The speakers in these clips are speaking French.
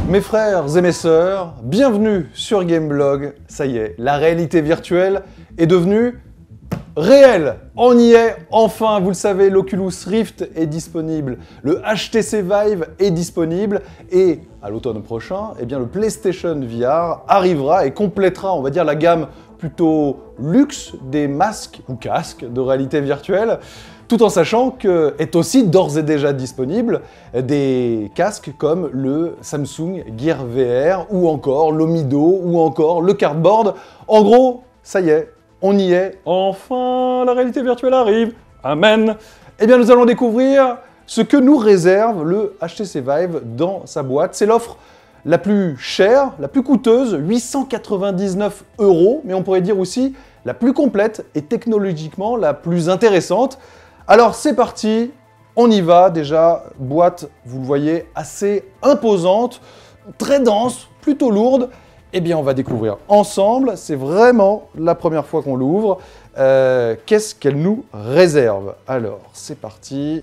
Mes frères et mes sœurs, bienvenue sur Gameblog. Ça y est, la réalité virtuelle est devenue réelle. On y est, enfin, vous le savez, l'Oculus Rift est disponible, le HTC Vive est disponible et à l'automne prochain, eh bien, le PlayStation VR arrivera et complétera, on va dire, la gamme plutôt luxe des masques ou casques de réalité virtuelle, tout en sachant qu'est aussi d'ores et déjà disponible des casques comme le Samsung Gear VR ou encore l'Omido ou encore le Cardboard. En gros, ça y est, on y est. Enfin, la réalité virtuelle arrive. Amen. Eh bien, nous allons découvrir ce que nous réserve le HTC Vive dans sa boîte. C'est l'offre la plus chère, la plus coûteuse, 899 €, mais on pourrait dire aussi la plus complète et technologiquement la plus intéressante. Alors c'est parti, on y va. Déjà, boîte, vous le voyez, assez imposante, très dense, plutôt lourde. Eh bien, on va découvrir ensemble, c'est vraiment la première fois qu'on l'ouvre. Qu'est-ce qu'elle nous réserve? Alors, c'est parti.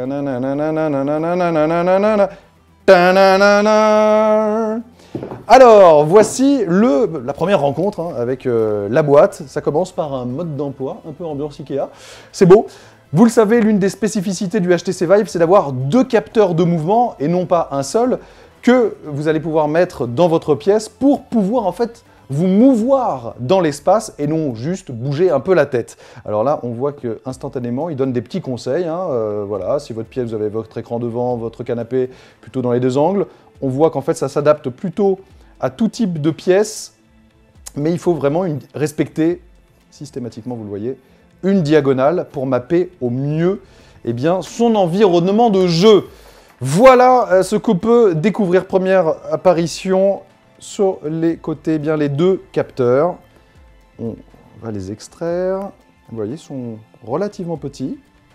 Alors, voici la première rencontre hein, avec la boîte. Ça commence par un mode d'emploi, un peu ambiance Ikea. C'est beau. Vous le savez, l'une des spécificités du HTC Vive, c'est d'avoir 2 capteurs de mouvement et non pas un seul, que vous allez pouvoir mettre dans votre pièce pour pouvoir en fait vous mouvoir dans l'espace et non juste bouger un peu la tête. Alors là, on voit que instantanément, il donne des petits conseils. Hein, voilà, si votre pièce, vous avez votre écran devant, votre canapé plutôt dans les 2 angles, on voit qu'en fait ça s'adapte plutôt à tout type de pièce, mais il faut vraiment respecter systématiquement, vous le voyez, une diagonale pour mapper au mieux eh bien, son environnement de jeu. Voilà ce qu'on peut découvrir. Première apparition sur les côtés, eh bien, les 2 capteurs. On va les extraire. Vous voyez, ils sont relativement petits.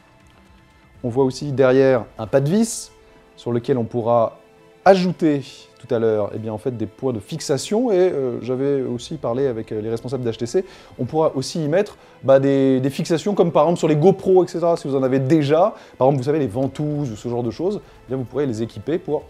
On voit aussi derrière un pas de vis sur lequel on pourra ajouter tout à l'heure eh bien, en fait, des points de fixation et j'avais aussi parlé avec les responsables d'HTC, on pourra aussi y mettre des fixations comme par exemple sur les GoPro, etc. Si vous en avez déjà, par exemple vous savez les ventouses ou ce genre de choses, eh bien, vous pourrez les équiper pour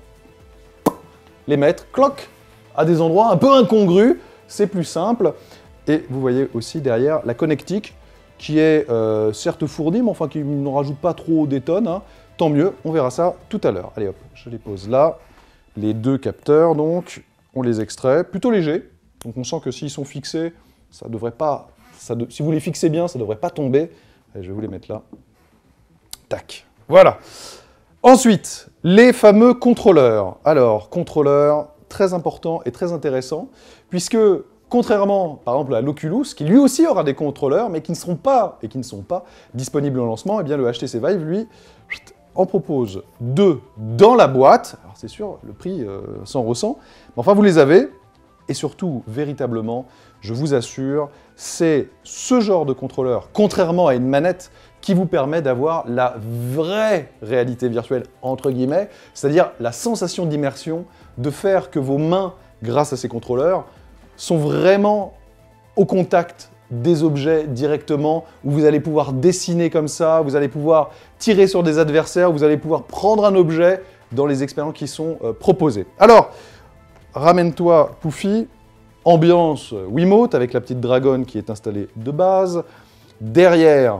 les mettre, cloc, à des endroits un peu incongrus, c'est plus simple. Et vous voyez aussi derrière la connectique qui est certes fournie, mais enfin qui n'en rajoute pas trop des tonnes, hein. Tant mieux, on verra ça tout à l'heure. Allez hop, je les pose là. Les 2 capteurs, donc, on les extrait, plutôt légers. Donc on sent que s'ils sont fixés, ça devrait pas... si vous les fixez bien, ça ne devrait pas tomber. Allez, je vais vous les mettre là. Tac. Voilà. Ensuite, les fameux contrôleurs. Alors, contrôleurs, très important et très intéressant, puisque, contrairement, par exemple, à l'Oculus, qui lui aussi aura des contrôleurs, mais qui ne sont pas disponibles au lancement, eh bien le HTC Vive, lui, en propose 2 dans la boîte. Alors c'est sûr, le prix s'en ressent, mais enfin vous les avez. Et surtout, véritablement, je vous assure, c'est ce genre de contrôleur, contrairement à une manette, qui vous permet d'avoir la vraie réalité virtuelle, entre guillemets, c'est-à-dire la sensation d'immersion, de faire que vos mains, grâce à ces contrôleurs, sont vraiment au contact des objets directement, où vous allez pouvoir dessiner comme ça, vous allez pouvoir tirer sur des adversaires, vous allez pouvoir prendre un objet dans les expériences qui sont proposées. Alors, ramène-toi Poufy, ambiance Wiimote avec la petite dragonne qui est installée de base. Derrière,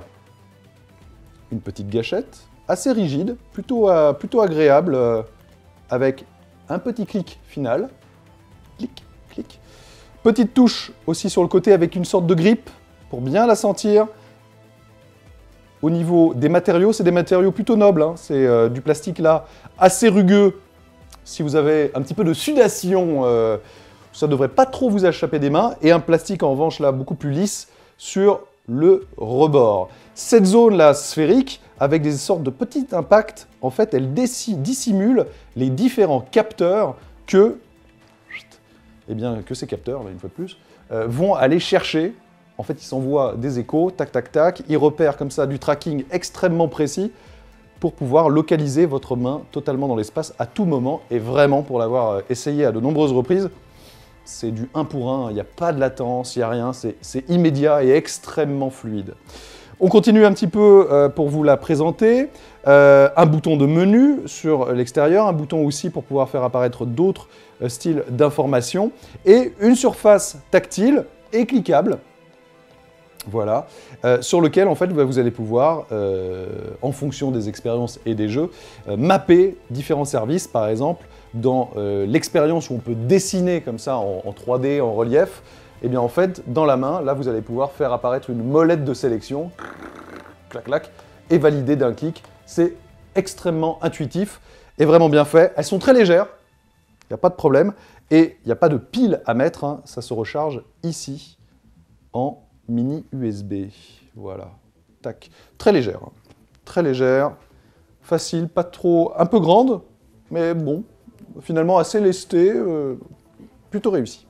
une petite gâchette, assez rigide, plutôt agréable, avec un petit clic final. Clic, clic. Petite touche aussi sur le côté avec une sorte de grippe pour bien la sentir. Au niveau des matériaux, c'est des matériaux plutôt nobles. Hein. C'est du plastique là, assez rugueux. Si vous avez un petit peu de sudation, ça ne devrait pas trop vous échapper des mains. Et un plastique en revanche là, beaucoup plus lisse sur le rebord. Cette zone là sphérique, avec des sortes de petits impacts, en fait, elle dissimule les différents capteurs que ces capteurs, là, une fois de plus, vont aller chercher. En fait, ils s'envoient des échos, tac, tac, tac. Ils repèrent comme ça du tracking extrêmement précis pour pouvoir localiser votre main totalement dans l'espace à tout moment. Et vraiment, pour l'avoir essayé à de nombreuses reprises, c'est du 1 pour 1. Il n'y a pas de latence, il n'y a rien. C'est immédiat et extrêmement fluide. On continue un petit peu pour vous la présenter. Un bouton de menu sur l'extérieur, un bouton aussi pour pouvoir faire apparaître d'autres styles d'informations et une surface tactile et cliquable. Voilà, sur lequel en fait vous allez pouvoir, en fonction des expériences et des jeux, mapper différents services. Par exemple, dans l'expérience où on peut dessiner comme ça en 3D, en relief, et bien en fait, dans la main, là vous allez pouvoir faire apparaître une molette de sélection, clac clac, et valider d'un clic. C'est extrêmement intuitif et vraiment bien fait. Elles sont très légères, il n'y a pas de problème, et il n'y a pas de pile à mettre, hein. Ça se recharge ici en mini USB, voilà, tac, très légère, hein. Très légère, facile, pas trop, un peu grande, mais bon, finalement assez lestée, plutôt réussi.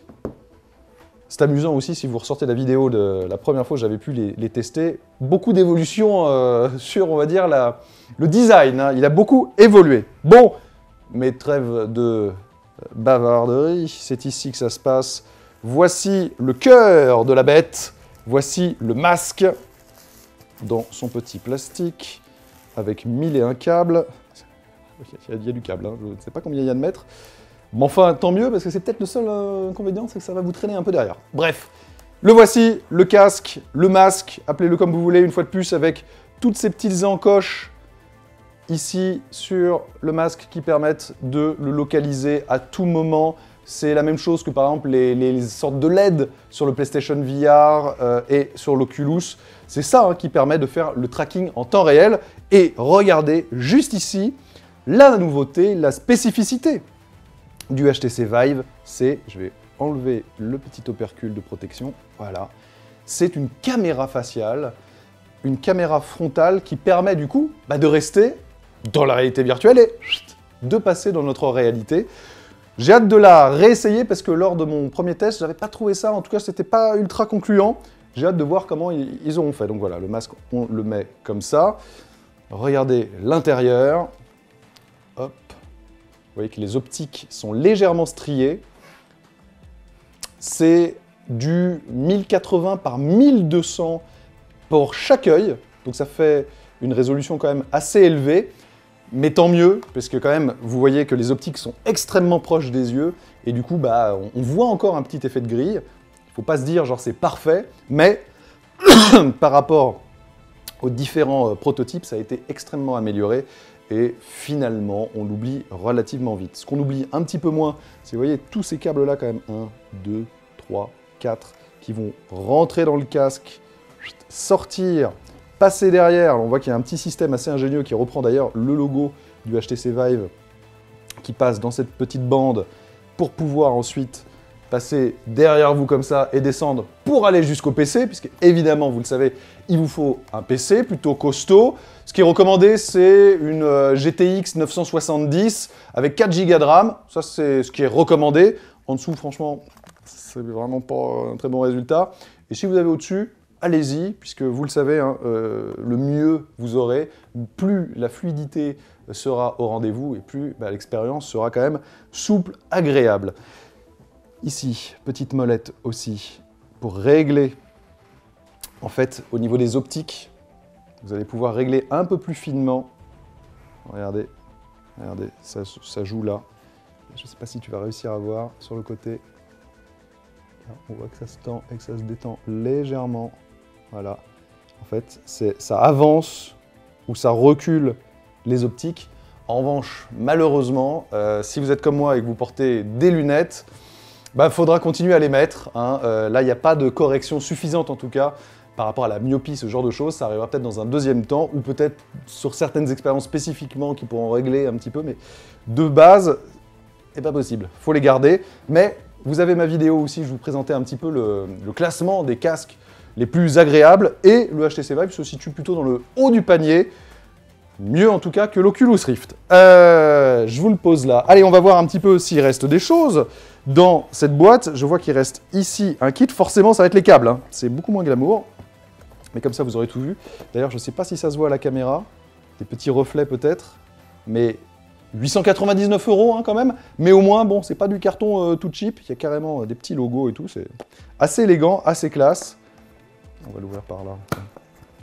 C'est amusant aussi si vous ressortez la vidéo de la première fois que j'avais pu les tester, beaucoup d'évolution sur, on va dire, le design, hein. Il a beaucoup évolué. Bon, mais trêve de bavarderie, c'est ici que ça se passe. Voici le cœur de la bête, voici le masque dans son petit plastique avec 1001 câbles. Il y a du câble, hein. Je ne sais pas combien il y a de mètres. Mais enfin, tant mieux, parce que c'est peut-être le seul inconvénient, c'est que ça va vous traîner un peu derrière. Bref, le voici, le casque, le masque, appelez-le comme vous voulez, une fois de plus, avec toutes ces petites encoches ici sur le masque qui permettent de le localiser à tout moment. C'est la même chose que par exemple les sortes de LED sur le PlayStation VR et sur l'Oculus. C'est ça hein, qui permet de faire le tracking en temps réel. Et regardez juste ici, la nouveauté, la spécificité du HTC Vive, c'est, je vais enlever le petit opercule de protection, voilà, c'est une caméra faciale, une caméra frontale qui permet du coup de rester dans la réalité virtuelle et de passer dans notre réalité. J'ai hâte de la réessayer parce que lors de mon premier test, j'avais pas trouvé ça, en tout cas c'était pas ultra concluant. J'ai hâte de voir comment ils auront fait. Donc voilà, le masque, on le met comme ça. Regardez l'intérieur. Hop. Vous voyez que les optiques sont légèrement striées. C'est du 1080 par 1200 pour chaque œil. Donc ça fait une résolution quand même assez élevée. Mais tant mieux, parce que quand même, vous voyez que les optiques sont extrêmement proches des yeux, et du coup, on voit encore un petit effet de grille. Il ne faut pas se dire, genre, c'est parfait, mais par rapport aux différents prototypes, ça a été extrêmement amélioré, et finalement, on l'oublie relativement vite. Ce qu'on oublie un petit peu moins, c'est, vous voyez, tous ces câbles-là, quand même, 1, 2, 3, 4, qui vont rentrer dans le casque, sortir, passer derrière. Alors on voit qu'il y a un petit système assez ingénieux qui reprend d'ailleurs le logo du HTC Vive qui passe dans cette petite bande pour pouvoir ensuite passer derrière vous comme ça et descendre pour aller jusqu'au PC, puisque évidemment, vous le savez, il vous faut un PC plutôt costaud. Ce qui est recommandé, c'est une GTX 970 avec 4 Go de RAM. Ça, c'est ce qui est recommandé. En dessous, franchement, c'est vraiment pas un très bon résultat. Et si vous avez au-dessus, allez-y, puisque vous le savez, hein, le mieux vous aurez, plus la fluidité sera au rendez-vous et plus l'expérience sera quand même souple, agréable. Ici, petite molette aussi pour régler, en fait, au niveau des optiques, vous allez pouvoir régler un peu plus finement. Regardez, regardez, ça joue là. Je ne sais pas si tu vas réussir à voir sur le côté. On voit que ça se tend et que ça se détend légèrement. Voilà, en fait, ça avance ou ça recule les optiques. En revanche, malheureusement, si vous êtes comme moi et que vous portez des lunettes, faudra continuer à les mettre, hein. Là, il n'y a pas de correction suffisante, en tout cas, par rapport à la myopie, ce genre de choses. Ça arrivera peut-être dans un deuxième temps, ou peut-être sur certaines expériences spécifiquement qui pourront régler un petit peu, mais de base, c'est pas possible. Il faut les garder, mais vous avez ma vidéo aussi, je vous présentais un petit peu le classement des casques les plus agréables, et le HTC Vive se situe plutôt dans le haut du panier, mieux en tout cas que l'Oculus Rift. Je vous le pose là. Allez, on va voir un petit peu s'il reste des choses dans cette boîte. Je vois qu'il reste ici un kit, forcément ça va être les câbles, hein. C'est beaucoup moins glamour, mais comme ça vous aurez tout vu. D'ailleurs, je ne sais pas si ça se voit à la caméra, des petits reflets peut-être, mais 899 € hein, quand même, mais au moins, bon, c'est pas du carton tout cheap, il y a carrément des petits logos et tout, c'est assez élégant, assez classe. On va l'ouvrir par là.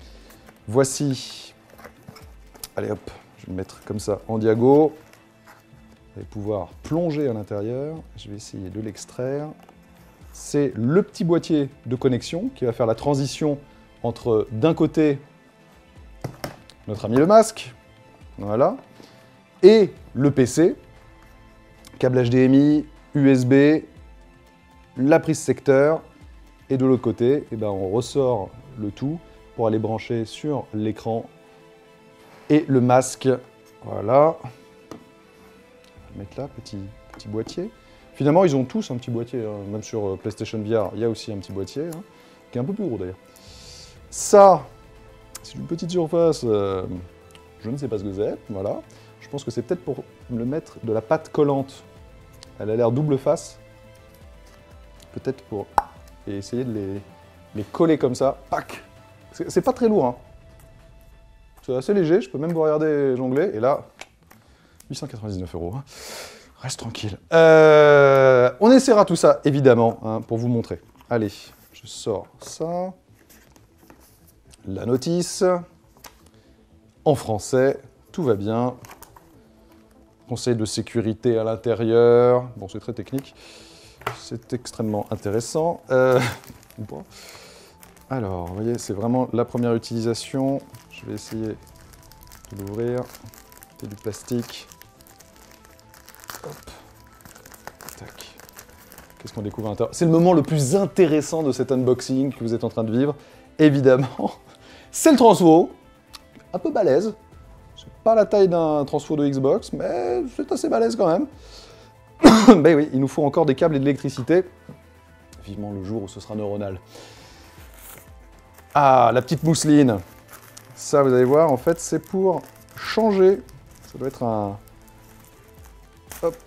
Voici, allez hop, je vais le mettre comme ça en diago. Vous allez pouvoir plonger à l'intérieur. Je vais essayer de l'extraire. C'est le petit boîtier de connexion qui va faire la transition entre, d'un côté, notre ami le masque, voilà, et le PC, câble HDMI, USB, la prise secteur, et de l'autre côté, eh ben, on ressort le tout pour aller brancher sur l'écran et le masque, voilà. On va le mettre là, petit boîtier. Finalement, ils ont tous un petit boîtier, hein. Même sur PlayStation VR, il y a aussi un petit boîtier, hein, qui est un peu plus gros d'ailleurs. Ça, c'est une petite surface, je ne sais pas ce que c'est, voilà. Je pense que c'est peut-être pour me mettre de la pâte collante. Elle a l'air double face. Peut-être pour essayer de les coller comme ça. Pac! C'est pas très lourd, hein. C'est assez léger, je peux même vous regarder jongler. Et là, 899 €. Hein. Reste tranquille. On essaiera tout ça, évidemment, hein, pour vous montrer. Allez, je sors ça. La notice. En français, tout va bien. Conseil de sécurité à l'intérieur. Bon, c'est très technique. C'est extrêmement intéressant. Ou pas. Alors, vous voyez, c'est vraiment la première utilisation. Je vais essayer de l'ouvrir. C'est du plastique. Hop. Tac. Qu'est-ce qu'on découvre à l'intérieur? C'est le moment le plus intéressant de cet unboxing que vous êtes en train de vivre. Évidemment, c'est le transfo. Un peu balèze. C'est pas la taille d'un transfo de Xbox, mais c'est assez balèze quand même. Ben oui, il nous faut encore des câbles et de l'électricité. Vivement le jour où ce sera neuronal. Ah, la petite mousseline. Ça, vous allez voir, en fait, c'est pour changer. Ça doit être un... Hop.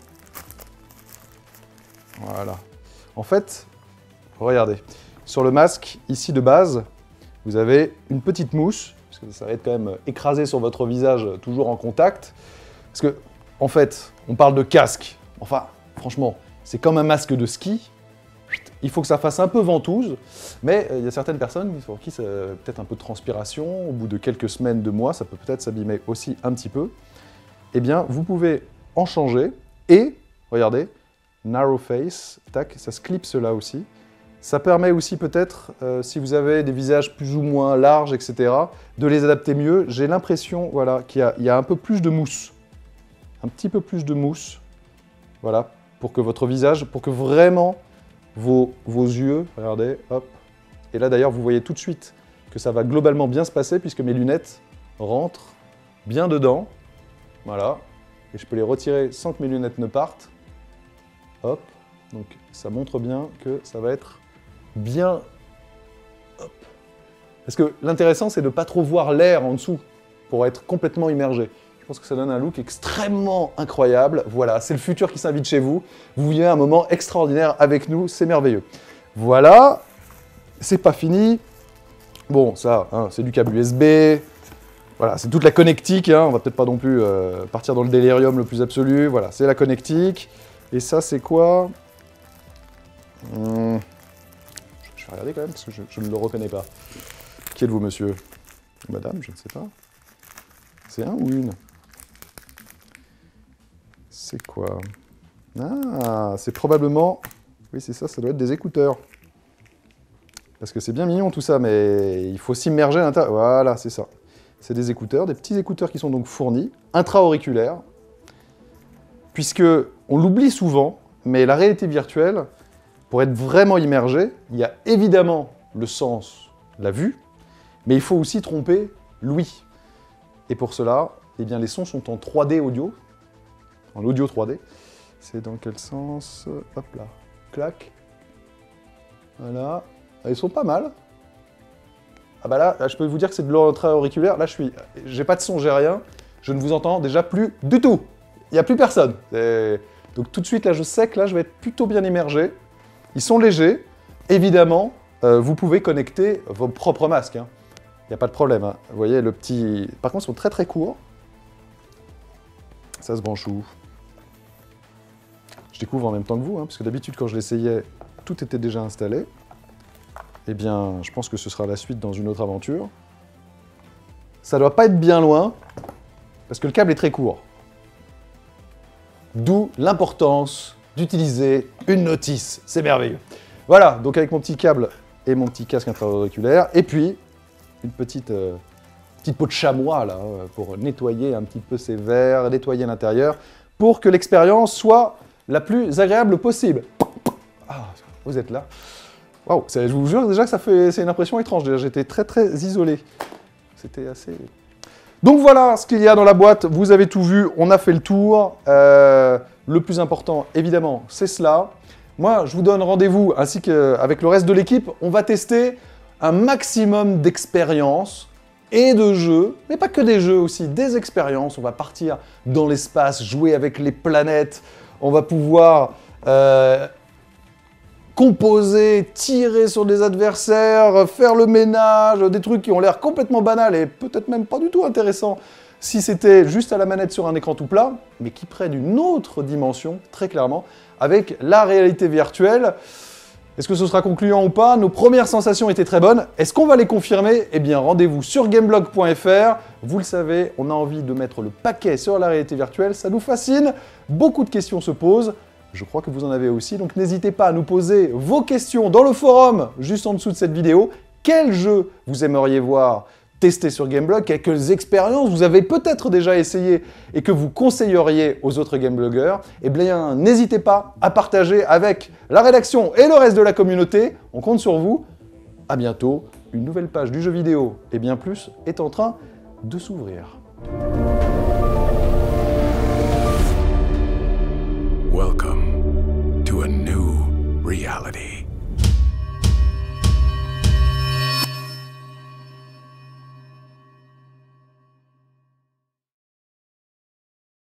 Voilà. En fait, regardez. Sur le masque, ici de base, vous avez une petite mousse, parce que ça va être quand même écrasé sur votre visage, toujours en contact. Parce que, en fait, on parle de casque. Enfin, franchement, c'est comme un masque de ski. Il faut que ça fasse un peu ventouse, mais il y a certaines personnes pour qui c'est peut-être un peu de transpiration. Au bout de quelques semaines, de mois, ça peut peut-être s'abîmer aussi un petit peu. Eh bien, vous pouvez en changer et, regardez, narrow face, tac, ça se clipse là aussi. Ça permet aussi peut-être, si vous avez des visages plus ou moins larges, etc., de les adapter mieux. J'ai l'impression, voilà, qu'il y a un peu plus de mousse. Un petit peu plus de mousse, voilà, pour que votre visage, pour que vraiment vos yeux, regardez, hop. Et là d'ailleurs, vous voyez tout de suite que ça va globalement bien se passer puisque mes lunettes rentrent bien dedans. Voilà. Et je peux les retirer sans que mes lunettes ne partent. Hop. Donc ça montre bien que ça va être bien... Hop. Parce que l'intéressant, c'est de ne pas trop voir l'air en dessous pour être complètement immergé. Je pense que ça donne un look extrêmement incroyable. Voilà, c'est le futur qui s'invite chez vous. Vous vivez un moment extraordinaire avec nous, c'est merveilleux. Voilà, c'est pas fini. Bon, ça, hein, c'est du câble USB. Voilà, c'est toute la connectique. Hein. On va peut-être pas non plus partir dans le délirium le plus absolu. Voilà, c'est la connectique. Et ça, c'est quoi? Je vais regarder quand même, parce que je ne le reconnais pas. Qui êtes-vous, monsieur? Madame, je ne sais pas. C'est un ou une? C'est quoi? Ah, c'est probablement... Oui, c'est ça, ça doit être des écouteurs. Parce que c'est bien mignon tout ça, mais il faut s'immerger à l'intérieur. Voilà, c'est ça. C'est des écouteurs, des petits écouteurs qui sont donc fournis, intra-auriculaires, puisque on l'oublie souvent, mais la réalité virtuelle, pour être vraiment immergé, il y a évidemment le sens, la vue, mais il faut aussi tromper l'ouïe. Et pour cela, eh bien, les sons sont en 3D audio, en audio 3D. C'est dans quel sens? Hop là, clac. Voilà. Ils sont pas mal. Ah bah là, je peux vous dire que c'est de l'intra-auriculaire. Là, j'ai pas de son, j'ai rien. Je ne vous entends déjà plus du tout. Il n'y a plus personne. Donc tout de suite, là, je sais que là, je vais être plutôt bien immergé. Ils sont légers. Évidemment, vous pouvez connecter vos propres masques. Hein. Il n'y a pas de problème. Hein. Vous voyez, le petit... Par contre, ils sont très très courts. Ça se branche où? Je découvre en même temps que vous, hein, parce que d'habitude, quand je l'essayais, tout était déjà installé. Eh bien, je pense que ce sera la suite dans une autre aventure. ça doit pas être bien loin, parce que le câble est très court. D'où l'importance d'utiliser une notice. C'est merveilleux. Voilà, donc avec mon petit câble et mon petit casque intra-auriculaire, et puis une petite peau de chamois là, pour nettoyer un petit peu ces verres, nettoyer l'intérieur, pour que l'expérience soit la plus agréable possible. Ah, vous êtes là. Waouh, je vous jure déjà que c'est une impression étrange. J'étais très très isolé. C'était assez... Donc voilà ce qu'il y a dans la boîte. Vous avez tout vu, on a fait le tour. Le plus important, évidemment, c'est cela. Moi, je vous donne rendez-vous, ainsi qu'avec le reste de l'équipe. On va tester un maximum d'expériences et de jeux, mais pas que des jeux aussi, des expériences. On va partir dans l'espace, jouer avec les planètes. On va pouvoir composer, tirer sur des adversaires, faire le ménage, des trucs qui ont l'air complètement banals et peut-être même pas du tout intéressants si c'était juste à la manette sur un écran tout plat, mais qui prennent une autre dimension, très clairement, avec la réalité virtuelle. Est-ce que ce sera concluant ou pas? Nos premières sensations étaient très bonnes. Est-ce qu'on va les confirmer? Eh bien, rendez-vous sur gameblog.fr. Vous le savez, on a envie de mettre le paquet sur la réalité virtuelle. Ça nous fascine. Beaucoup de questions se posent. Je crois que vous en avez aussi. Donc, n'hésitez pas à nous poser vos questions dans le forum, juste en dessous de cette vidéo. Quel jeu vous aimeriez voir tester sur Gameblog? Quelles expériences vous avez peut-être déjà essayé et que vous conseilleriez aux autres gamebloggers? Eh bien, n'hésitez pas à partager avec la rédaction et le reste de la communauté. On compte sur vous. À bientôt. Une nouvelle page du jeu vidéo et bien plus est en train de s'ouvrir.